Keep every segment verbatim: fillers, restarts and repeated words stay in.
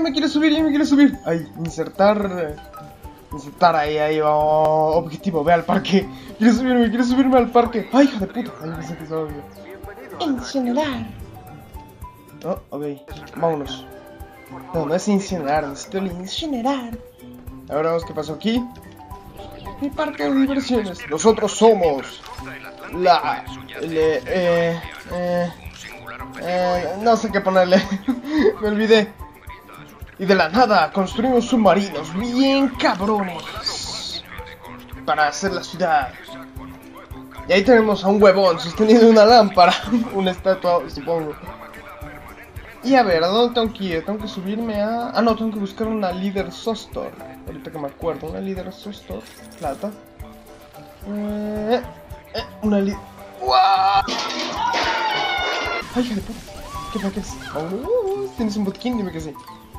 me quiero subir, ya me quiero subir. Ay, insertar. Insertar ahí, ahí, oh, objetivo, ve al parque. Quiero subirme, quiero subirme al parque. Ay, hija de puta. Ay, pensé que estaba bien. Incinerar. Oh, ok, vámonos. No, no es incinerar, necesito el incinerar. Ahora vemos qué pasó aquí. Mi parque de diversiones. Nosotros somos la... Le, eh, eh, eh, no sé qué ponerle. Me olvidé. Y de la nada construimos submarinos bien cabrones para hacer la ciudad. Y ahí tenemos a un huevón sosteniendo una lámpara. Una estatua, supongo. Y a ver, ¿a dónde tengo que ir? Tengo que subirme a... Ah, no, tengo que buscar una líder Sostor. Ahorita que me acuerdo, una líder Sostor. Plata. Eh, eh, una líder... ¡Wow! ¡Ay, hija de puta! ¿Qué fue que es? Oh, tienes un botiquín, dime que sí.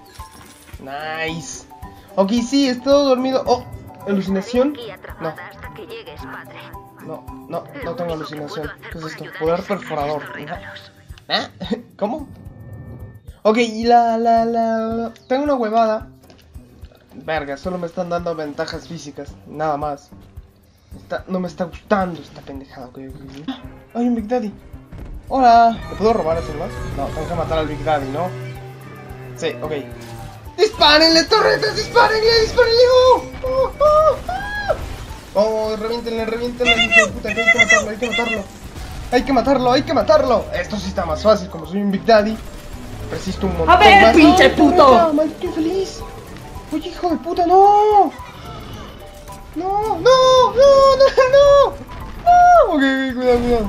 Nice. Ok, sí, estoy dormido. Oh, ¿alucinación? No. No, no, no tengo alucinación. ¿Qué es esto? Poder perforador. ¿Eh? ¿Cómo? Ok, y la, la, la... Tengo una huevada. Verga, solo me están dando ventajas físicas. Nada más. Está, no me está gustando esta pendejada. Okay, okay. Hay un Big Daddy. Hola. ¿Le puedo robar a ese más? No, tengo que matar al Big Daddy, ¿no? Sí, ok. ¡Dispárenle, torretas! ¡Dispárenle! ¡Dispárenle! ¡Oh! ¡Oh! ¡Oh! ¡Oh! ¡Oh! ¡Reviéntenle, reviéntenle! ¡Hijo de puta! Que hay que matarlo, hay que matarlo. Hay que matarlo, hay que matarlo. Esto sí está más fácil, como soy un Big Daddy. Preciso un montón. ¡A ver, más. pinche ¡No, puto! torreta, ¡maldito infeliz! ¡Oye, hijo de puta, no! ¡No, no, no, no, no! ¡No! Ok, ok, cuidado, cuidado.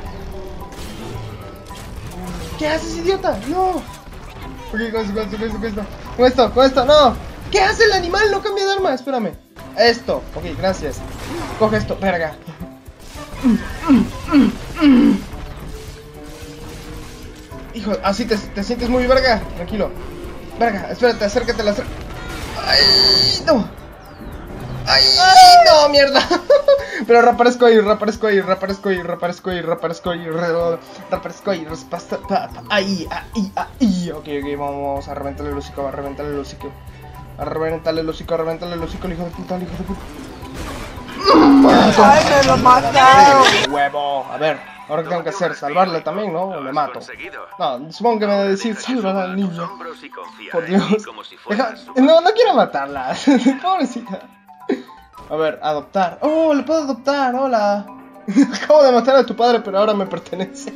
¿Qué haces, idiota? ¡No! Ok, con esto, con esto, con esto, con esto. Con esto, con esto, no. ¿Qué hace el animal? No cambia de arma, espérame. Esto, ok, gracias. Coge esto, verga. Hijo, así te, te sientes muy verga. Tranquilo. Verga, espérate, acércate, la acércate. Ay, no. Ay, no, mierda. Pero reaparezco ahí, reaparezco ahí, reaparezco ahí, reaparezco ahí, reaparezco ahí, reaparezco ahí, reaparezco ahí, ahí, ahí. Ok, ok, vamos a reventarle el hocico, a reventarle el hocico. A reventarle el hocico, a reventarle el hocico, el hijo de puta, el hijo de puta. ¡Ay, me lo mataron! Huevo, a ver, ahora qué tengo que hacer, salvarle también, ¿no? O le mato. No, supongo que me debe decir, salva al niño. Por Dios. Deja... No, no quiero matarla. Pobrecita. A ver, adoptar. Oh, le puedo adoptar, hola. Acabo de matar a tu padre, pero ahora me perteneces.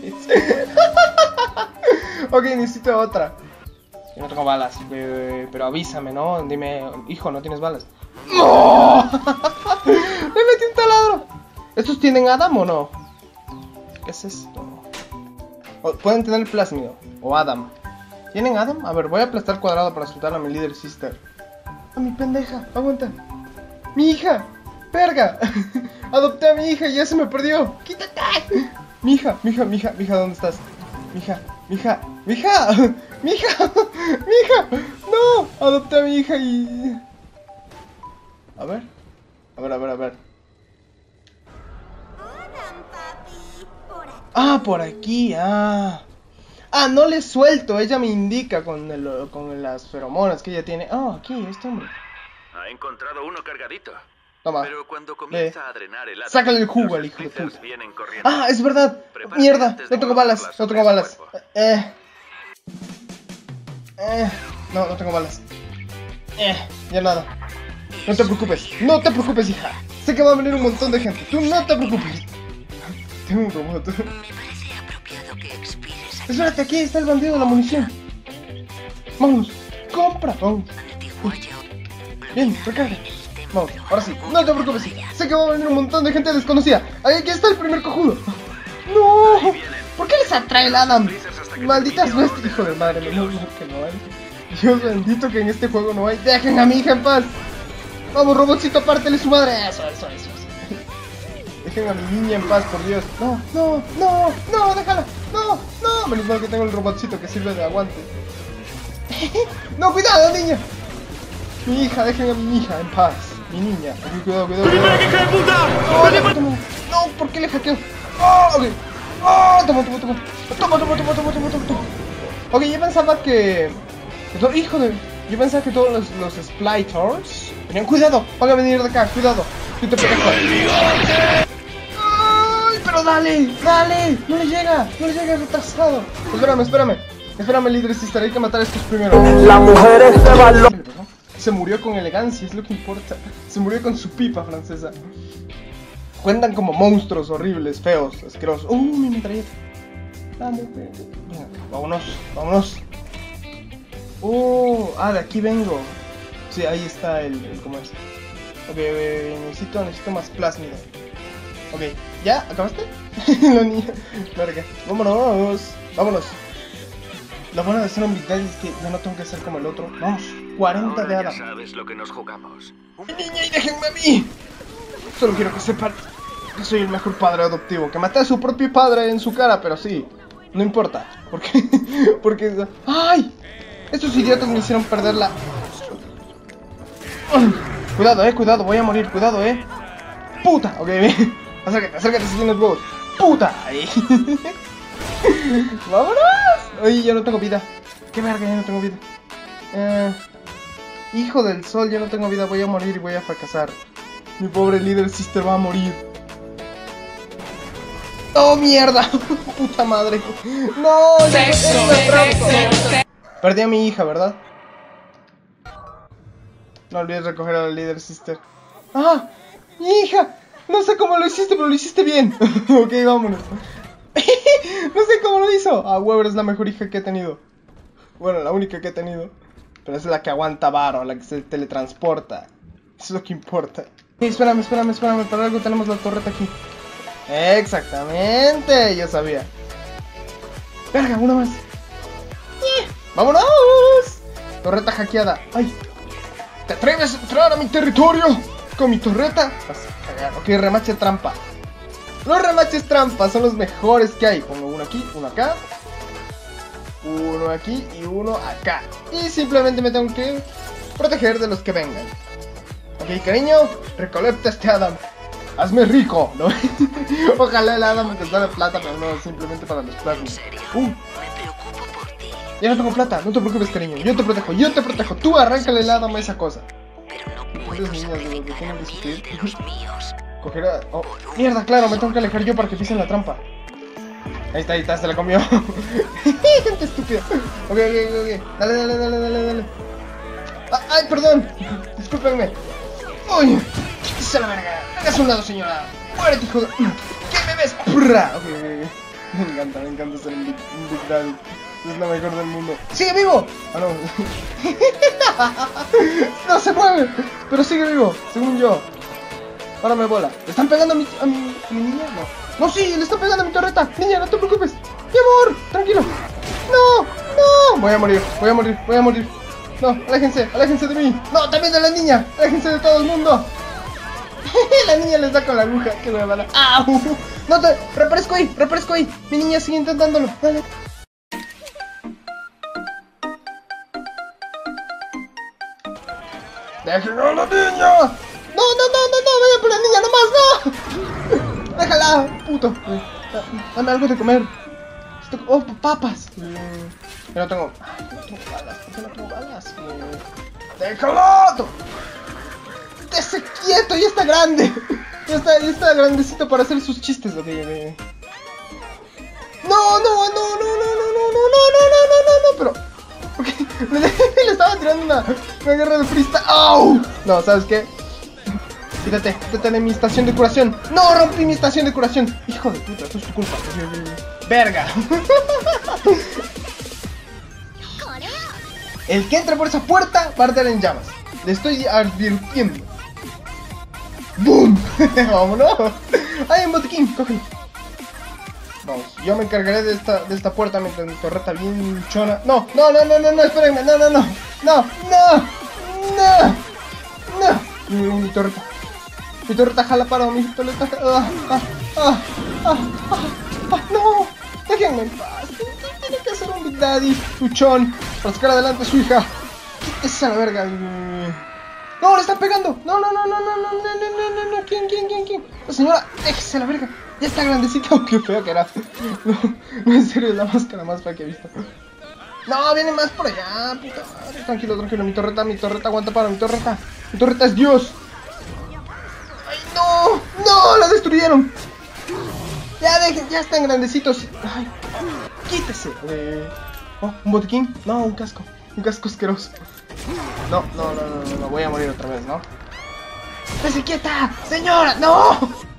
Ok, necesito otra. Yo no tengo balas, pero avísame, ¿no? Dime, hijo, ¿no tienes balas? ¡No! ¡Me metí un taladro! ¿Estos tienen Adam o no? ¿Qué es esto? O, pueden tener plásmido o Adam. ¿Tienen Adam? A ver, voy a aplastar cuadrado para soltar a mi líder sister. A mi pendeja, aguanta. ¡Mi hija! ¡Verga! Adopté a mi hija y ya se me perdió. ¡Quítate! Mi hija, mi hija, mi hija, mi hija, ¿dónde estás? Mi hija, mi hija, mi hija, mi hija, mi hija. No, adopté a mi hija y... A ver, a ver, a ver, a ver. Ah, por aquí, ah. Ah, no le suelto, ella me indica con, el, con las feromonas que ella tiene. Ah, aquí, este hombre. Ha encontrado uno cargadito. Toma. Pero cuando comienza eh. a drenar el átomo, sácale el jugo al hijo de puta. corriendo. Ah, es verdad. Prepárate. Mierda, no tengo balas, no tengo balas. Eh. Eh. No, no tengo balas. Eh, ya nada. No te preocupes, no te preocupes, hija. Sé que va a venir un montón de gente. Tú no te preocupes. Tengo un robot. Espérate, aquí está el bandido de la munición. Vámonos, compra. Vamos. Bien, recarga. Vamos, ahora sí, no te preocupes, hija. Sé que va a venir un montón de gente desconocida. Ahí aquí está el primer cojudo. No, ¿por qué les atrae el Adam? Malditas bestias, hijo de madre. Menos mal que no hay. Dios bendito que en este juego no hay. Dejen a mi hija en paz. Vamos, robotcito, pártele su madre. Eso, eso, eso. Dejen a mi niña en paz, por Dios. No, no, no, no, déjala. No, no. Menos mal que tengo el robotcito que sirve de aguante. No, cuidado, niña. Mi hija, dejen a mi hija en paz. Mi niña. Okay, cuidado, cuidado, cuidado. No, no, no, no, ¿por qué le hackeo? Oh, ok. Oh, toma, toma, toma. Toma, toma, toma, toma, toma, toma, toma. Ok, yo pensaba que... Hijo de... Yo pensaba que todos los, los Splicers tenían... ¡Cuidado! Van a venir de acá, cuidado. Yo te protejo. ¡Ay, pero dale! ¡Dale! No le llega, no le llega, retrasado. Espérame, espérame. Espérame, líder sister, hay que matar a estos primero. La mujer es de valor. Se murió con elegancia, es lo que importa. Se murió con su pipa francesa. Cuentan como monstruos horribles, feos, asquerosos. ¡Uh, mi metralleta! Vamos, venga, vámonos, vámonos. ¡Uh! Ah, de aquí vengo. Sí, ahí está el... el ¿cómo es? Ok, necesito, necesito más plásmido. Ok, ¿ya? ¿Acabaste? La niña. Verga. Vámonos, vámonos. Lo bueno de ser un Big Daddy es que ya no tengo que ser como el otro. Vamos, cuarenta de Adam. Ya sabes lo que nos jugamos. ¡Niña, y déjenme a mí! Solo quiero que sepan que soy el mejor padre adoptivo. Que maté a su propio padre en su cara, pero sí. No importa. ¿Por qué? Porque... ¡Ay! Estos idiotas me hicieron perder la... Cuidado, eh, cuidado, voy a morir, cuidado, eh. ¡Puta! Ok, bien. Acércate, acércate si tienes huevos. ¡Puta! Ahí. ¡Vámonos! Oye, ya no tengo vida. ¡Qué verga, ya no tengo vida! Eh... Hijo del sol, ya no tengo vida, voy a morir y voy a fracasar. Mi pobre líder sister va a morir. ¡Oh, mierda! ¡Puta madre! ¡No! ¡Sexo, sexo, sexo! Perdí a mi hija, ¿verdad? No olvides recoger a la líder sister. ¡Ah! ¡Mi hija! No sé cómo lo hiciste, pero lo hiciste bien. Ok, vámonos. No sé cómo lo hizo. Ah, Weber es la mejor hija que he tenido. Bueno, la única que he tenido. Pero es la que aguanta varo, la que se teletransporta. Eso es lo que importa. Hey, espérame, espérame, espérame. Para algo tenemos la torreta aquí. Exactamente, yo sabía. Verga, una más. Yeah. ¡Vámonos! Torreta hackeada. ¡Ay! ¿Te atreves a entrar a mi territorio con mi torreta? Vas a cagar. Ok, remache trampa. Los remaches trampa son los mejores que hay. Pongo uno aquí, uno acá, uno aquí y uno acá. Y simplemente me tengo que proteger de los que vengan. Ok, cariño, recolecta este Adam. Hazme rico, ¿no? Ojalá el Adam me costara plata, pero no, simplemente para los platos. Uh. Ya no tengo plata, no te preocupes, cariño. Yo te protejo, yo te protejo. Tú arráncale el Adam a esa cosa. Pero no niñas, de lo que tengo que sufrir. Coger a... Oh, mierda, claro, me tengo que alejar yo para que pisen la trampa. Ahí está, ahí está, se la comió. Gente estúpida. Ok, ok, ok. Dale, dale, dale, dale, dale. Ah, ay, perdón. Discúlpenme. Uy, quítese la verga. Hágase un lado, señora. Muérete, hijo de... ¿Qué me ves? ¡Purra! Ok, ok, ok. Me encanta, me encanta ser un Big, un Big Daddy. Es lo mejor del mundo. ¡Sigue vivo! Ah, no. No se mueve, pero sigue vivo, según yo. Ahora me bola. ¿Le están pegando a mi, a mi, a mi niña? No. No, sí, le están pegando a mi torreta. Niña, no te preocupes. Mi amor, tranquilo. No, no. Voy a morir, voy a morir, voy a morir. No, aléjense, aléjense de mí. No, también de la niña. Aléjense de todo el mundo. La niña les da con la aguja. Que me bala. ¡Au! No te... Reaparezco ahí, reaparezco ahí. Mi niña sigue intentándolo. Dale. ¡Déjenlo a la niña! ¡No, no, no, no, no! ¡Vaya por la niña nomás! ¡No! ¡Déjala! ¡Puto! Dame algo de comer. ¡Oh, papas! Yo no tengo... Ay, no tengo balas. ¿Por qué no tengo balas? ¡Déjalo! ¡Esté quieto! ¡Ya está grande! Ya está, ya está grandecito para hacer sus chistes. Ok, ok. ¡No, no, no, no, no, no, no, no, no, no, no, no, no, no! Pero... Okay. Le estaba tirando una, una guerra de freestyle. ¡Au! No, ¿sabes qué? Quítate, quítate de mi estación de curación. ¡No! Rompí mi estación de curación. Hijo de puta, eso es tu culpa. ¡Verga! El que entre por esa puerta va a arder en llamas. Le estoy advirtiendo. ¡Boom! ¡Vámonos! ¡Hay un botiquín! Cógelo. Vamos, yo me encargaré de esta, de esta puerta mientras mi torreta bien chona. No, no, no, no, no, no, espérenme, no, no, no, no, no, no, no. Mi, mi torreta, mi torreta jala para mi torreta. Ah, ah, ah, ah, ah, ah, no, déjenme en paz. Tiene que hacer un Big Daddy, luchón, para sacar adelante a su hija. Esa la verga. No, le están pegando. No, no, no, no, no, no, no, no, no, no. ¿Quién, quién, quién, quién? La señora, déjese la verga. Ya está grandecita, aunque fea que era. No, no, en serio, es la máscara más fea que he visto. No, viene más por allá, puta madre. Tranquilo, tranquilo, mi torreta, mi torreta aguanta para mi torreta. Mi torreta es Dios. ¡Ay, no! ¡No! ¡La destruyeron! Ya dejen, ya están grandecitos. Ay, quítese. Eh... Oh, ¿un botiquín? No, un casco. Un casco asqueroso. No, no, no, no, no, no, voy a morir otra vez, ¿no? ¡Esté quieta! ¡Señora! ¡No!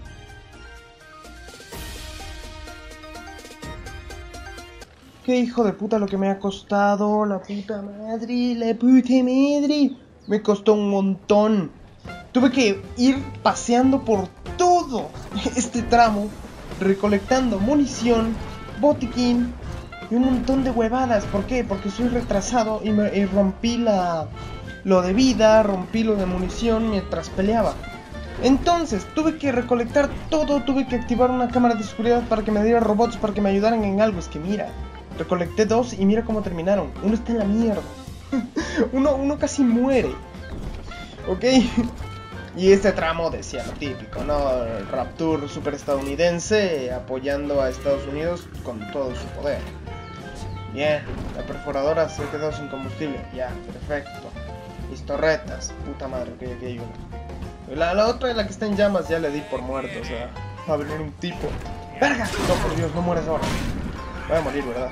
¡Qué hijo de puta lo que me ha costado! ¡La puta madre! ¡La puta madre! Me costó un montón. Tuve que ir paseando por todo este tramo, recolectando munición, botiquín y un montón de huevadas. ¿Por qué? Porque soy retrasado y, me, y rompí la, lo de vida, rompí lo de munición mientras peleaba. Entonces tuve que recolectar todo, tuve que activar una cámara de seguridad para que me diera robots, para que me ayudaran en algo. Es que mira, recolecté dos y mira cómo terminaron. Uno está en la mierda. uno, uno casi muere. Ok. Y este tramo decía lo típico, ¿no? El Rapture super estadounidense apoyando a Estados Unidos con todo su poder. Bien, la perforadora se quedó sin combustible. Ya, perfecto. Mis torretas, puta madre, que aquí hay una. La, la otra, la que está en llamas, ya le di por muerto, o sea, va a venir un tipo. ¡Verga! No, por Dios, no mueres ahora. Voy a morir, ¿verdad?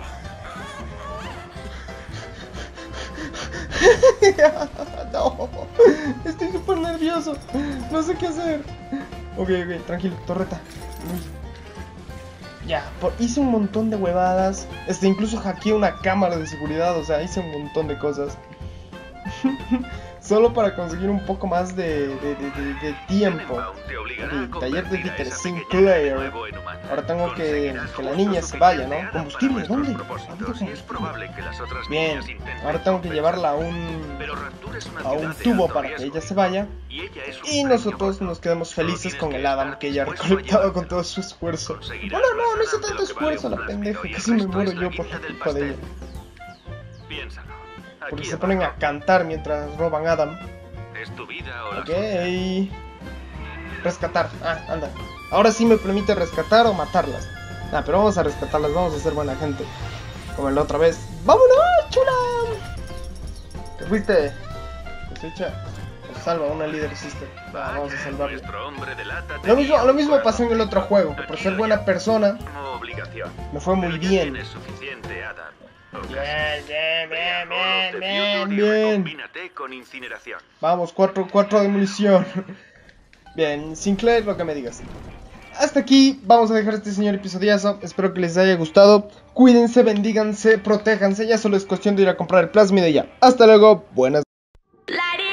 Verga. No, estoy súper nervioso. No sé qué hacer. Ok, ok, tranquilo, torreta. Ya, por, hice un montón de huevadas. Este, incluso hackeé una cámara de seguridad. O sea, hice un montón de cosas. Solo para conseguir un poco más de, de, de, de, de tiempo. El taller de Peter Sinclair. Ahora tengo que que la niña se vaya, ¿no? ¿Combustible? ¿Dónde? Bien, ahora tengo que llevarla a un a un tubo para que ella se vaya. Y nosotros nos quedamos felices con el Adam que ella ha recolectado con todo su esfuerzo. Bueno, no, no hice tanto esfuerzo, la pendeja. Casi me muero yo por la culpa de ella. Porque se ponen a cantar mientras roban a Adam. Ok. Rescatar. Ah, anda. Ahora sí me permite rescatar o matarlas. Ah, pero vamos a rescatarlas, vamos a ser buena gente. Como la otra vez. ¡Vámonos, chula! Te fuiste. Cosecha. Nos salva una líder sister. Ah, vamos a salvarla. Lo mismo, lo mismo pasó en el otro juego. Que por ser buena persona me fue muy bien. Bien, bien, bien, bien, bien, bien. Vamos, cuatro, cuatro de munición. Bien, Sinclair, lo que me digas. Hasta aquí vamos a dejar este señor episodiazo. Espero que les haya gustado. Cuídense, bendíganse, protéjanse. Ya solo es cuestión de ir a comprar el plásmido y ya. Hasta luego, buenas.